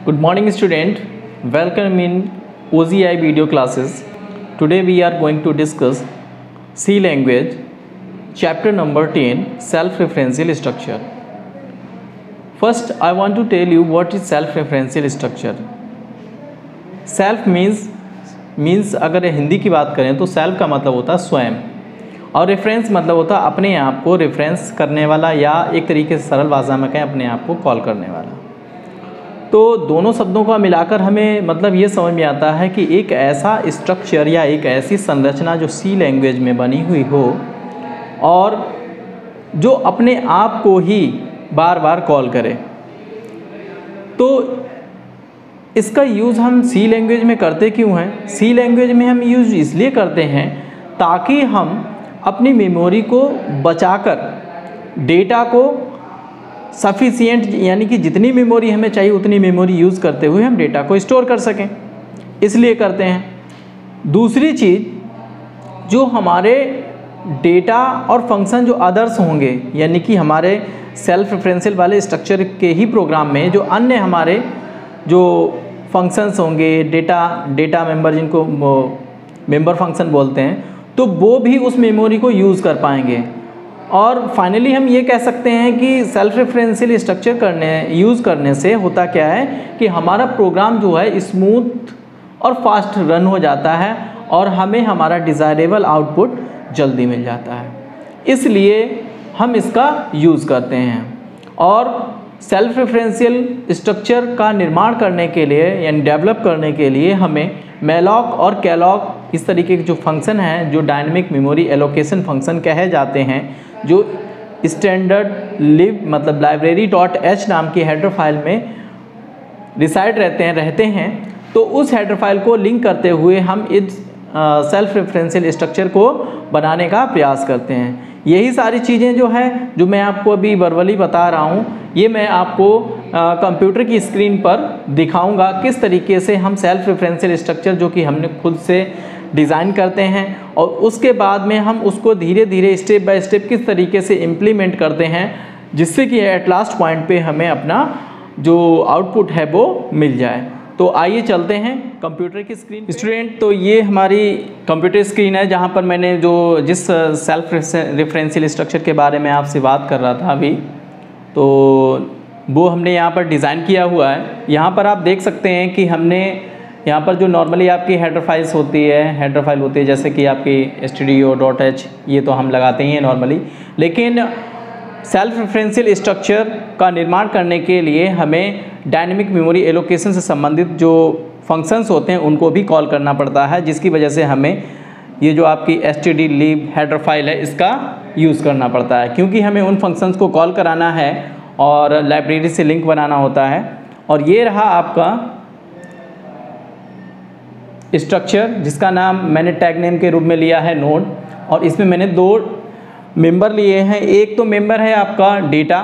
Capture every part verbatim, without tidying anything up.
Good morning student, welcome in O Z I video classes. Today we are going to discuss C language chapter number ten, self-referential structure. First I want to tell you what is self-referential structure. Self means means अगर हिंदी की बात करें तो self का मतलब होता है स्वयं और रेफरेंस मतलब होता है अपने आप को रेफरेंस करने वाला या एक तरीके से सरल भाषा में कहें अपने आप को कॉल करने वाला। तो दोनों शब्दों का मिलाकर हमें मतलब ये समझ में आता है कि एक ऐसा स्ट्रक्चर या एक ऐसी संरचना जो सी लैंग्वेज में बनी हुई हो और जो अपने आप को ही बार बार कॉल करे। तो इसका यूज़ हम सी लैंग्वेज में करते क्यों हैं? सी लैंग्वेज में हम यूज़ इसलिए करते हैं ताकि हम अपनी मेमोरी को बचाकर डेटा को सफिशिएंट यानी कि जितनी मेमोरी हमें चाहिए उतनी मेमोरी यूज़ करते हुए हम डेटा को स्टोर कर सकें, इसलिए करते हैं। दूसरी चीज़ जो हमारे डेटा और फंक्शन जो अदर्स होंगे यानी कि हमारे सेल्फ रेफरेंशियल वाले स्ट्रक्चर के ही प्रोग्राम में जो अन्य हमारे जो फंक्शंस होंगे, डेटा डेटा मेंबर जिनको मेंबर फंक्शन बोलते हैं, तो वो भी उस मेमोरी को यूज़ कर पाएंगे। और फाइनली हम ये कह सकते हैं कि सेल्फ रेफरेंशियल स्ट्रक्चर करने यूज़ करने से होता क्या है कि हमारा प्रोग्राम जो है स्मूथ और फास्ट रन हो जाता है और हमें हमारा डिज़ायरेबल आउटपुट जल्दी मिल जाता है, इसलिए हम इसका यूज़ करते हैं। और सेल्फ रेफरेंशियल स्ट्रक्चर का निर्माण करने के लिए यानी डेवलप करने के लिए हमें मेलॉक और कैलॉक इस तरीके के जो फंक्शन हैं जो डायनेमिक मेमोरी एलोकेशन फंक्शन कहे जाते हैं, जो स्टैंडर्ड लिब मतलब लाइब्रेरी डॉट एच नाम की हेडर फाइल में रिसाइड रहते हैं रहते हैं तो उस हेडर फाइल को लिंक करते हुए हम इस सेल्फ रेफरेंशियल स्ट्रक्चर को बनाने का प्रयास करते हैं। यही सारी चीज़ें जो है जो मैं आपको अभी वर्बली बता रहा हूँ, ये मैं आपको कंप्यूटर की स्क्रीन पर दिखाऊंगा किस तरीके से हम सेल्फ रेफरेंशियल स्ट्रक्चर जो कि हमने खुद से डिज़ाइन करते हैं और उसके बाद में हम उसको धीरे धीरे स्टेप बाय स्टेप किस तरीके से इम्प्लीमेंट करते हैं जिससे कि एट लास्ट पॉइंट पे हमें अपना जो आउटपुट है वो मिल जाए। तो आइए चलते हैं कंप्यूटर की स्क्रीन। स्टूडेंट, तो ये हमारी कंप्यूटर स्क्रीन है जहाँ पर मैंने जो जिस सेल्फ रेफरेंशियल स्ट्रक्चर के बारे में आपसे बात कर रहा था अभी, तो वो हमने यहाँ पर डिज़ाइन किया हुआ है। यहाँ पर आप देख सकते हैं कि हमने यहाँ पर जो नॉर्मली आपकी हेडर फाइल्स होती है हेडर फाइल होती है जैसे कि आपकी स्टूडियो डॉट एच, ये तो हम लगाते ही हैं नॉर्मली, लेकिन सेल्फ रेफरेंशियल स्ट्रक्चर का निर्माण करने के लिए हमें डायनेमिक मेमोरी एलोकेशन से संबंधित जो फंक्शंस होते हैं उनको भी कॉल करना पड़ता है, जिसकी वजह से हमें ये जो आपकी stdlib हेडर फाइल है इसका यूज़ करना पड़ता है, क्योंकि हमें उन फंक्शंस को कॉल कराना है और लाइब्रेरी से लिंक बनाना होता है। और ये रहा आपका स्ट्रक्चर जिसका नाम मैंने टैग नेम के रूप में लिया है नोड, और इसमें मैंने दो मेंबर लिए हैं। एक तो मेंबर है आपका डेटा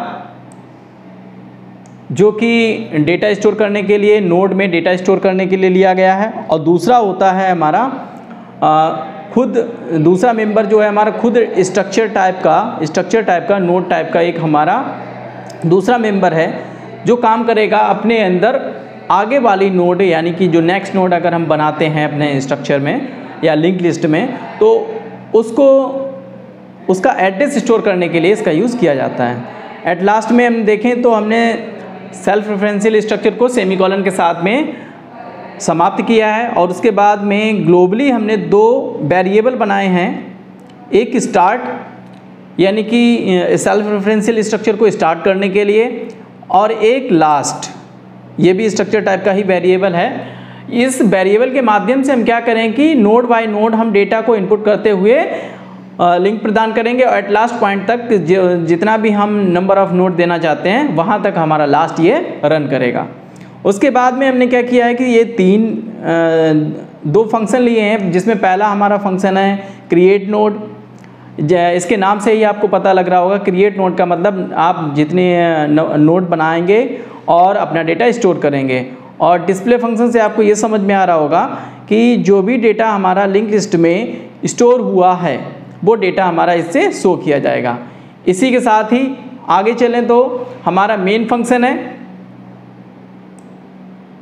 जो कि डेटा स्टोर करने के लिए नोड में डेटा स्टोर करने के लिए लिया गया है, और दूसरा होता है हमारा आ, खुद दूसरा मेंबर जो है हमारा खुद स्ट्रक्चर टाइप का स्ट्रक्चर टाइप का नोड टाइप का एक हमारा दूसरा मेंबर है जो काम करेगा अपने अंदर आगे वाली नोड यानी कि जो नेक्स्ट नोड अगर हम बनाते हैं अपने स्ट्रक्चर में या लिंक लिस्ट में, तो उसको उसका एड्रेस स्टोर करने के लिए इसका यूज़ किया जाता है। एट लास्ट में हम देखें तो हमने सेल्फ रेफरेंशियल स्ट्रक्चर को सेमीकोलन के साथ में समाप्त किया है और उसके बाद में ग्लोबली हमने दो वेरिएबल बनाए हैं, एक स्टार्ट यानी कि सेल्फ रेफरेंशियल स्ट्रक्चर को स्टार्ट करने के लिए, और एक लास्ट, ये भी स्ट्रक्चर टाइप का ही वेरिएबल है। इस वेरिएबल के माध्यम से हम क्या करें कि नोड बाय नोड हम डेटा को इनपुट करते हुए लिंक प्रदान करेंगे और एट लास्ट पॉइंट तक जितना भी हम नंबर ऑफ़ नोड देना चाहते हैं वहाँ तक हमारा लास्ट ये रन करेगा। उसके बाद में हमने क्या किया है कि ये तीन दो फंक्शन लिए हैं, जिसमें पहला हमारा फंक्शन है क्रिएट नोड। इसके नाम से ही आपको पता लग रहा होगा, क्रिएट नोड का मतलब आप जितने नोड बनाएंगे और अपना डेटा स्टोर करेंगे। और डिस्प्ले फंक्शन से आपको ये समझ में आ रहा होगा कि जो भी डेटा हमारा लिंक लिस्ट में स्टोर हुआ है वो डेटा हमारा इससे शो किया जाएगा। इसी के साथ ही आगे चलें तो हमारा मेन फंक्शन है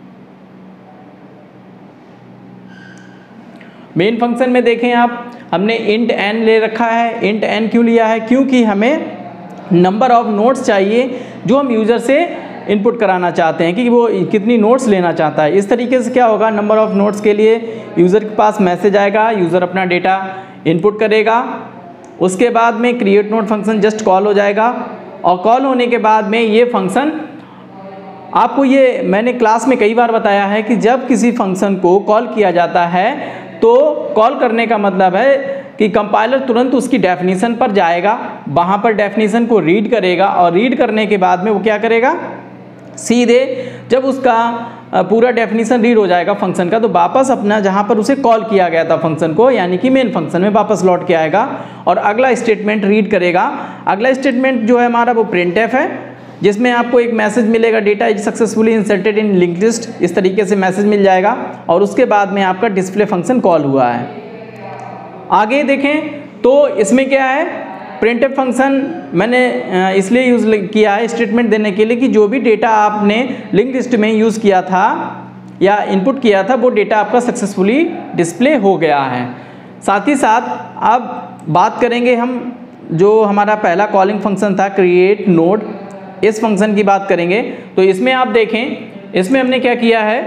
मेन फंक्शन में देखें आप, हमने इंट एन ले रखा है। इंट एन क्यों लिया है? क्योंकि हमें नंबर ऑफ नोट्स चाहिए जो हम यूज़र से इनपुट कराना चाहते हैं कि वो कितनी नोट्स लेना चाहता है। इस तरीके से क्या होगा, नंबर ऑफ नोट्स के लिए यूज़र के पास मैसेज आएगा, यूज़र अपना डेटा इनपुट करेगा, उसके बाद में create node function just call हो जाएगा, और कॉल होने के बाद में ये फंक्शन आपको, ये मैंने क्लास में कई बार बताया है कि जब किसी फंक्शन को कॉल किया जाता है तो कॉल करने का मतलब है कि कंपाइलर तुरंत उसकी डेफिनेशन पर जाएगा, वहाँ पर डेफिनेशन को रीड करेगा, और रीड करने के बाद में वो क्या करेगा, सीधे जब उसका पूरा डेफिनेशन रीड हो जाएगा फंक्शन का, तो वापस अपना जहाँ पर उसे कॉल किया गया था फंक्शन को, यानी कि मेन फंक्शन में वापस लौट के आएगा और अगला स्टेटमेंट रीड करेगा। अगला स्टेटमेंट जो है हमारा वो प्रिंटएफ है, जिसमें आपको एक मैसेज मिलेगा, data is successfully inserted in linked list, इस तरीके से मैसेज मिल जाएगा, और उसके बाद में आपका डिस्प्ले फंक्शन कॉल हुआ है। आगे देखें तो इसमें क्या है, प्रिंटएफ फंक्शन मैंने इसलिए यूज़ किया है स्टेटमेंट देने के लिए कि जो भी डेटा आपने लिंक लिस्ट में यूज़ किया था या इनपुट किया था वो डेटा आपका सक्सेसफुली डिस्प्ले हो गया है। साथ ही साथ अब बात करेंगे हम, जो हमारा पहला कॉलिंग फंक्शन था क्रिएट नोड, इस फंक्शन की बात करेंगे। तो इसमें आप देखें, इसमें हमने क्या किया है,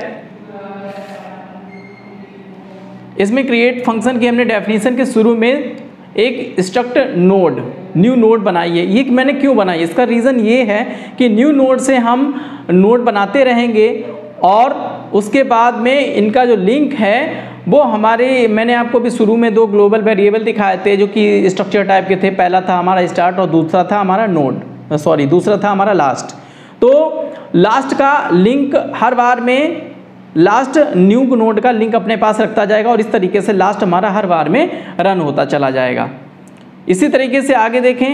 इसमें क्रिएट फंक्शन की हमने डेफिनेशन के शुरू में एक स्ट्रक्ट नोड, न्यू नोड बनाई है। ये मैंने क्यों बनाई, इसका रीज़न ये है कि न्यू नोड से हम नोड बनाते रहेंगे और उसके बाद में इनका जो लिंक है वो हमारे, मैंने आपको भी शुरू में दो ग्लोबल वेरिएबल दिखाए थे जो कि स्ट्रक्चर टाइप के थे। पहला था हमारा स्टार्ट और दूसरा था हमारा नोड, सॉरी दूसरा था हमारा लास्ट। तो लास्ट का लिंक हर बार में लास्ट न्यू नोड का लिंक अपने पास रखता जाएगा और इस तरीके से लास्ट हमारा हर बार में रन होता चला जाएगा। इसी तरीके से आगे देखें,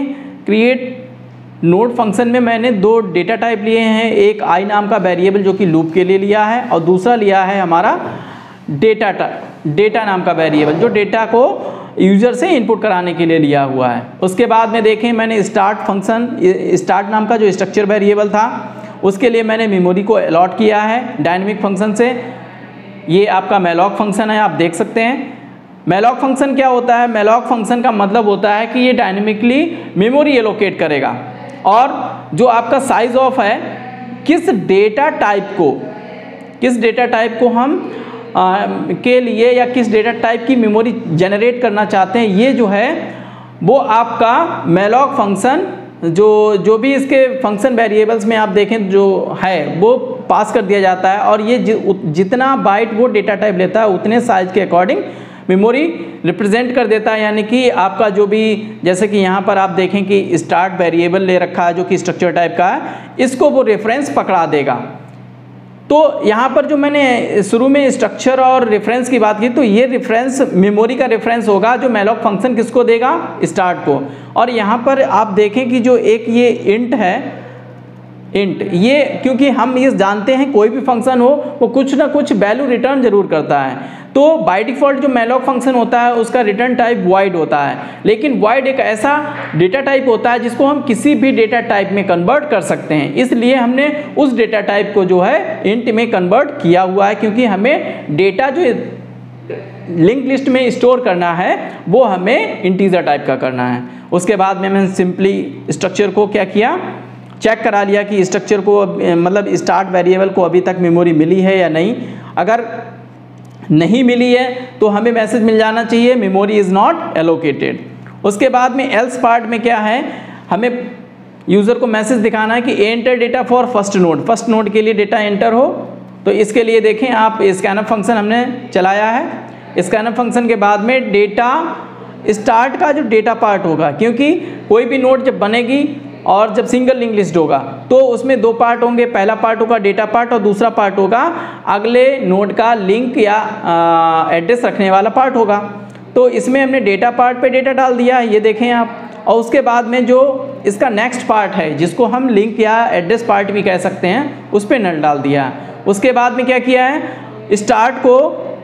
क्रिएट नोड फंक्शन में मैंने दो डेटा टाइप लिए हैं, एक आई नाम का वेरिएबल जो कि लूप के लिए लिया है और दूसरा लिया है हमारा डेटा डेटा नाम का वेरिएबल जो डेटा को यूज़र से इनपुट कराने के लिए लिया हुआ है। उसके बाद में देखें मैंने स्टार्ट फंक्शन, स्टार्ट नाम का जो स्ट्रक्चर वेरिएबल था उसके लिए मैंने मेमोरी को अलॉट किया है डायनेमिक फंक्शन से। ये आपका मेलॉक फंक्शन है, आप देख सकते हैं। मेलॉक फंक्शन क्या होता है, मेलॉक फंक्शन का मतलब होता है कि ये डायनेमिकली मेमोरी एलोकेट करेगा और जो आपका साइज ऑफ है, किस डेटा टाइप को किस डेटा टाइप को हम आ, के लिए या किस डेटा टाइप की मेमोरी जनरेट करना चाहते हैं, ये जो है वो आपका मेलॉक फंक्शन जो जो भी इसके फंक्शन वेरिएबल्स में आप देखें जो है वो पास कर दिया जाता है और ये जि, जितना बाइट वो डेटा टाइप लेता है उतने साइज के अकॉर्डिंग मेमोरी रिप्रेजेंट कर देता है। यानी कि आपका जो भी, जैसे कि यहाँ पर आप देखें कि स्टार्ट वेरिएबल ले रखा है जो कि स्ट्रक्चर टाइप का है, इसको वो रेफरेंस पकड़ा देगा। तो यहाँ पर जो मैंने शुरू में स्ट्रक्चर और रेफरेंस की बात की, तो ये रेफरेंस मेमोरी का रेफरेंस होगा जो मेलॉक फंक्शन किसको देगा, स्टार्ट को। और यहाँ पर आप देखें कि जो एक ये इंट है, इंट ये क्योंकि हम ये जानते हैं कोई भी फंक्शन हो वो कुछ ना कुछ वैल्यू रिटर्न जरूर करता है। तो बाय डिफ़ॉल्ट जो मेलॉक फंक्शन होता है उसका रिटर्न टाइप वॉइड होता है, लेकिन वॉइड एक ऐसा डेटा टाइप होता है जिसको हम किसी भी डेटा टाइप में कन्वर्ट कर सकते हैं। इसलिए हमने उस डेटा टाइप को जो है इंट में कन्वर्ट किया हुआ है, क्योंकि हमें डेटा जो लिंक लिस्ट में स्टोर करना है वो हमें इंटीजर टाइप का करना है। उसके बाद में मैंने सिंपली स्ट्रक्चर को क्या किया, चेक करा लिया कि स्ट्रक्चर को मतलब स्टार्ट वेरिएबल को अभी तक मेमोरी मिली है या नहीं। अगर नहीं मिली है तो हमें मैसेज मिल जाना चाहिए मेमोरी इज़ नॉट एलोकेटेड। उसके बाद में एल्स पार्ट में क्या है, हमें यूज़र को मैसेज दिखाना है कि enter data for first node, first node के लिए डेटा एंटर हो। तो इसके लिए देखें आप स्कैनअप फंक्शन हमने चलाया है। स्कैनअप फंक्शन के बाद में डेटा स्टार्ट का जो डेटा पार्ट होगा, क्योंकि कोई भी नोड जब बनेगी और जब सिंगल लिंक लिस्ट होगा तो उसमें दो पार्ट होंगे, पहला पार्ट होगा डेटा पार्ट और दूसरा पार्ट होगा अगले नोड का लिंक या एड्रेस रखने वाला पार्ट होगा। तो इसमें हमने डेटा पार्ट पे डेटा डाल दिया है, ये देखें आप। और उसके बाद में जो इसका नेक्स्ट पार्ट है जिसको हम लिंक या एड्रेस पार्ट भी कह सकते हैं, उस पर नल डाल दिया है। उसके बाद में क्या किया है, स्टार्ट को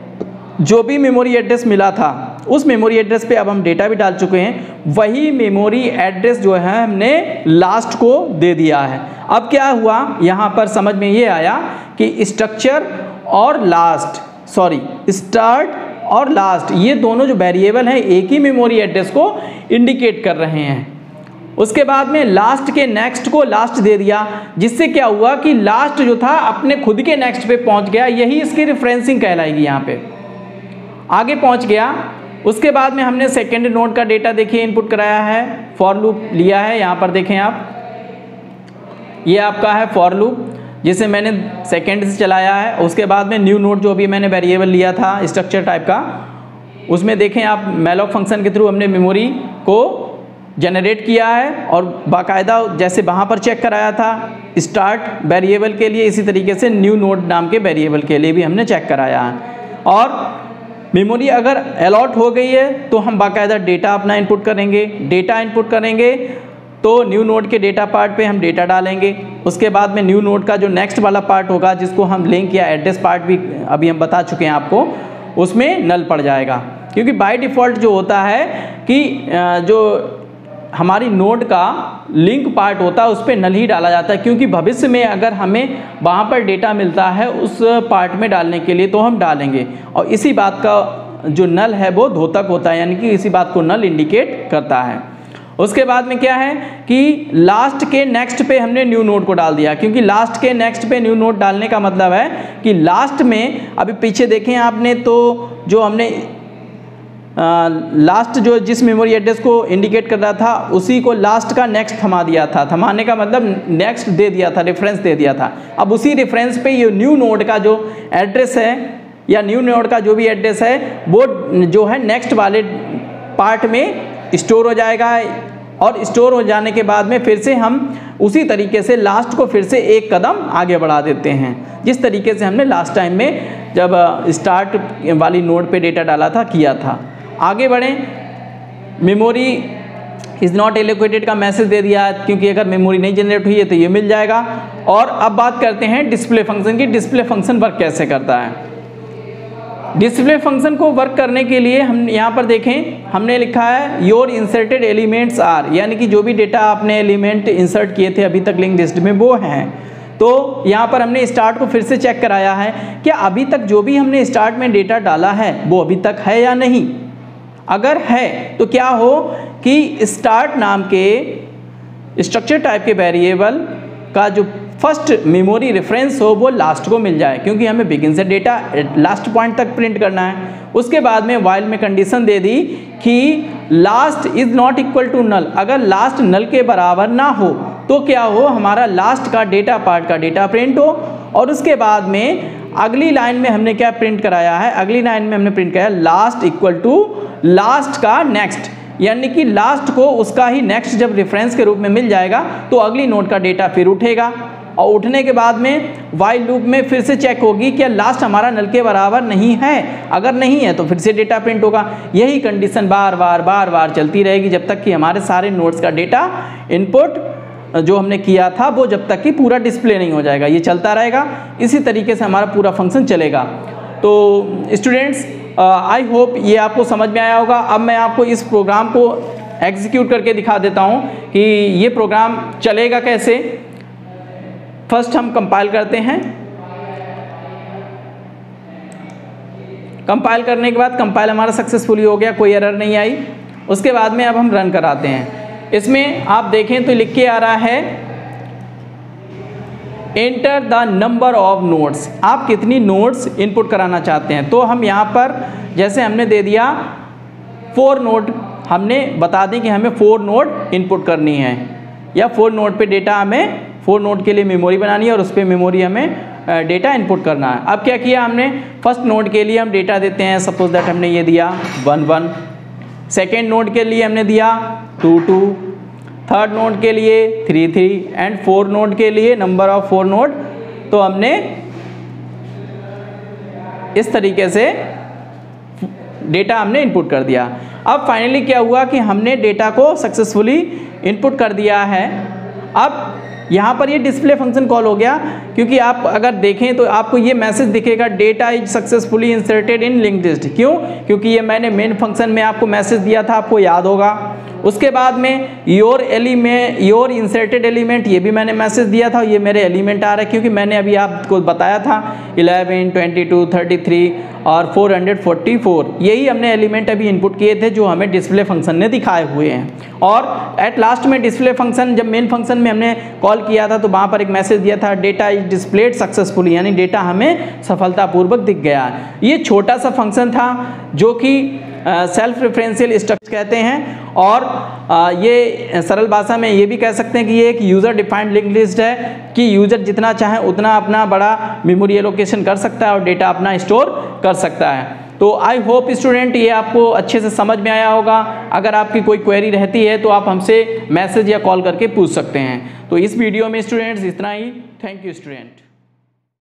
जो भी मेमोरी एड्रेस मिला था उस मेमोरी एड्रेस पे अब हम डेटा भी डाल चुके हैं, वही मेमोरी एड्रेस जो है हमने लास्ट को दे दिया है। अब क्या हुआ, यहाँ पर समझ में ये आया कि स्ट्रक्चर और लास्ट सॉरी स्टार्ट और लास्ट, ये दोनों जो वेरिएबल हैं एक ही मेमोरी एड्रेस को इंडिकेट कर रहे हैं। उसके बाद में लास्ट के नेक्स्ट को लास्ट दे दिया, जिससे क्या हुआ कि लास्ट जो था अपने खुद के नेक्स्ट पे पहुंच गया, यही इसकी रेफरेंसिंग कहलाएगी। यहाँ पे आगे पहुंच गया। उसके बाद में हमने सेकेंड नोड का डेटा देखिए इनपुट कराया है, फॉर लूप लिया है। यहाँ पर देखें आप, ये आपका है फॉर लूप जिसे मैंने सेकेंड से चलाया है। उसके बाद में न्यू नोड जो भी मैंने वेरिएबल लिया था स्ट्रक्चर टाइप का, उसमें देखें आप मैलॉक फंक्शन के थ्रू हमने मेमोरी को जनरेट किया है और बाकायदा जैसे वहाँ पर चेक कराया था स्टार्ट वेरिएबल के लिए, इसी तरीके से न्यू नोड नाम के वेरिएबल के लिए भी हमने चेक कराया है। और मेमोरी अगर अलॉट हो गई है तो हम बाकायदा डेटा अपना इनपुट करेंगे। डेटा इनपुट करेंगे तो न्यू नोड के डेटा पार्ट पे हम डेटा डालेंगे। उसके बाद में न्यू नोड का जो नेक्स्ट वाला पार्ट होगा, जिसको हम लिंक या एड्रेस पार्ट भी अभी हम बता चुके हैं आपको, उसमें नल पड़ जाएगा। क्योंकि बाय डिफ़ॉल्ट जो होता है कि जो हमारी नोड का लिंक पार्ट होता है उस पर नल ही डाला जाता है, क्योंकि भविष्य में अगर हमें वहाँ पर डेटा मिलता है उस पार्ट में डालने के लिए तो हम डालेंगे। और इसी बात का जो नल है वो द्योतक होता है, यानी कि इसी बात को नल इंडिकेट करता है। उसके बाद में क्या है कि लास्ट के नेक्स्ट पे हमने न्यू नोड को डाल दिया, क्योंकि लास्ट के नेक्स्ट पे न्यू नोड डालने का मतलब है कि लास्ट में, अभी पीछे देखें आपने तो जो हमने लास्ट जो जिस मेमोरी एड्रेस को इंडिकेट कर रहा था उसी को लास्ट का नेक्स्ट थमा दिया था। थमाने का मतलब नेक्स्ट दे दिया था, रेफरेंस दे दिया था। अब उसी रेफरेंस पे ये न्यू नोड का जो एड्रेस है या न्यू नोड का जो भी एड्रेस है वो जो है नेक्स्ट वाले पार्ट में स्टोर हो जाएगा। और स्टोर हो जाने के बाद में फिर से हम उसी तरीके से लास्ट को फिर से एक कदम आगे बढ़ा देते हैं, जिस तरीके से हमने लास्ट टाइम में जब स्टार्ट वाली नोड पे डेटा डाला था किया था। आगे बढ़ें। मेमोरी इज़ नॉट एलोकेटेड का मैसेज दे दिया, क्योंकि अगर मेमोरी नहीं जनरेट हुई है तो ये मिल जाएगा। और अब बात करते हैं डिस्प्ले फंक्शन की। डिस्प्ले फंक्शन वर्क कैसे करता है। डिस्प्ले फंक्शन को वर्क करने के लिए हम यहाँ पर देखें, हमने लिखा है योर इंसर्टेड एलिमेंट्स आर, यानी कि जो भी डेटा आपने एलिमेंट इंसर्ट किए थे अभी तक लिंक लिस्ट में वो हैं। तो यहाँ पर हमने स्टार्ट को फिर से चेक कराया है, क्या अभी तक जो भी हमने स्टार्ट में डेटा डाला है वो अभी तक है या नहीं। अगर है तो क्या हो कि स्टार्ट नाम के स्ट्रक्चर टाइप के वेरिएबल का जो फर्स्ट मेमोरी रेफरेंस हो वो लास्ट को मिल जाए, क्योंकि हमें बिगिन से डेटा लास्ट पॉइंट तक प्रिंट करना है। उसके बाद में वाइल में कंडीशन दे दी कि last is not equal to null. अगर लास्ट नल के बराबर ना हो तो क्या हो, हमारा लास्ट का डेटा पार्ट का डेटा प्रिंट हो। और उसके बाद में अगली लाइन में हमने क्या प्रिंट कराया है, अगली लाइन में हमने प्रिंट कराया लास्ट इक्वल टू लास्ट का नेक्स्ट, यानी कि लास्ट को उसका ही नेक्स्ट जब रेफरेंस के रूप में मिल जाएगा तो अगली नोड का डेटा फिर उठेगा। और उठने के बाद में वाइल लूप में फिर से चेक होगी कि लास्ट हमारा नल के बराबर नहीं है। अगर नहीं है तो फिर से डेटा प्रिंट होगा। यही कंडीशन बार बार बार बार चलती रहेगी जब तक कि हमारे सारे नोड्स का डेटा इनपुट जो हमने किया था वो जब तक कि पूरा डिस्प्ले नहीं हो जाएगा। ये चलता रहेगा, इसी तरीके से हमारा पूरा फंक्शन चलेगा। तो स्टूडेंट्स, आई होप ये आपको समझ में आया होगा। अब मैं आपको इस प्रोग्राम को एग्जीक्यूट करके दिखा देता हूँ कि ये प्रोग्राम चलेगा कैसे। फर्स्ट हम कंपाइल करते हैं। कंपाइल करने के बाद कंपाइल हमारा सक्सेसफुली हो गया, कोई एरर नहीं आई। उसके बाद में अब हम रन कराते हैं। इसमें आप देखें तो लिख के आ रहा है enter the number of nodes. आप कितनी नोड्स इनपुट कराना चाहते हैं। तो हम यहाँ पर जैसे हमने दे दिया फोर नोड, हमने बता दें कि हमें फोर नोड इनपुट करनी है, या फोर नोड पे डेटा हमें फोर नोड के लिए मेमोरी बनानी है और उस पर मेमोरी हमें डेटा इनपुट करना है। अब क्या किया हमने, फर्स्ट नोड के लिए हम डेटा देते हैं, सपोज दैट हमने ये दिया वन वन। सेकेंड नोड के लिए हमने दिया टू टू, थर्ड नोड के लिए three three, and four node के लिए नंबर ऑफ फोर नोड तो हमने इस तरीके से डेटा हमने इनपुट कर दिया। अब फाइनली क्या हुआ कि हमने डेटा को सक्सेसफुली इनपुट कर दिया है। अब यहाँ पर ये डिस्प्ले फंक्शन कॉल हो गया, क्योंकि आप अगर देखें तो आपको ये मैसेज दिखेगा data is successfully inserted in linked list. क्यों? क्योंकि ये मैंने मेन फंक्शन में आपको मैसेज दिया था, आपको याद होगा। उसके बाद में your element your inserted element, ये भी मैंने मैसेज दिया था, ये मेरे एलिमेंट आ रहे हैं क्योंकि मैंने अभी आपको बताया था eleven, twenty two, thirty three और फोर हंड्रेड फोर्टी फोर, यही हमने एलिमेंट अभी इनपुट किए थे जो हमें डिस्प्ले फंक्शन ने दिखाए हुए हैं। और एट लास्ट में डिस्प्ले फंक्शन, जब मेन फंक्शन में हमने कॉल किया था तो वहाँ पर एक मैसेज दिया था डेटा इज डिस्प्लेड सक्सेसफुली, यानी डेटा हमें सफलतापूर्वक दिख गया। ये छोटा सा फंक्शन था जो कि सेल्फ रेफरेंशियल स्ट्रक्चर कहते हैं, और आ, ये सरल भाषा में ये भी कह सकते हैं कि ये एक यूज़र डिफाइंड लिंक लिस्ट है कि यूज़र जितना चाहे उतना अपना बड़ा मेमोरी एलोकेशन कर सकता है और डेटा अपना स्टोर कर सकता है। तो आई होप स्टूडेंट ये आपको अच्छे से समझ में आया होगा। अगर आपकी कोई क्वेरी रहती है तो आप हमसे मैसेज या कॉल करके पूछ सकते हैं। तो इस वीडियो में स्टूडेंट्स इतना ही। Thank you student.